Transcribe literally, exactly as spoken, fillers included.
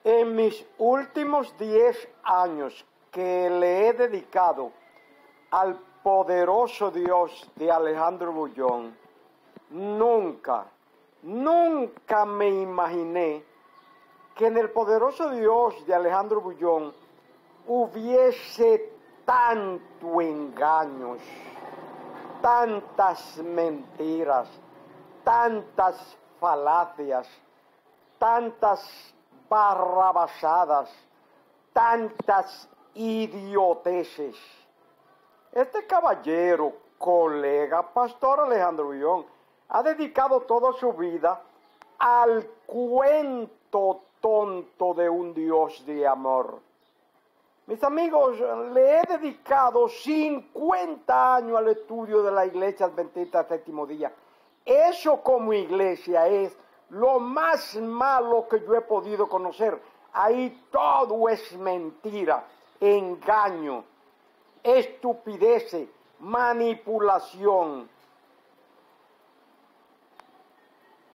En mis últimos diez años que le he dedicado al poderoso Dios de Alejandro Bullón, nunca, nunca me imaginé que en el poderoso Dios de Alejandro Bullón hubiese tanto engaños, tantas mentiras, tantas falacias, tantas barrabasadas, tantas idioteces. Este caballero, colega, pastor Alejandro Bullón, ha dedicado toda su vida al cuento tonto de un Dios de amor. Mis amigos, le he dedicado cincuenta años al estudio de la Iglesia Adventista del Séptimo Día. Eso como iglesia es lo más malo que yo he podido conocer. Ahí todo es mentira, engaño, estupidez, manipulación.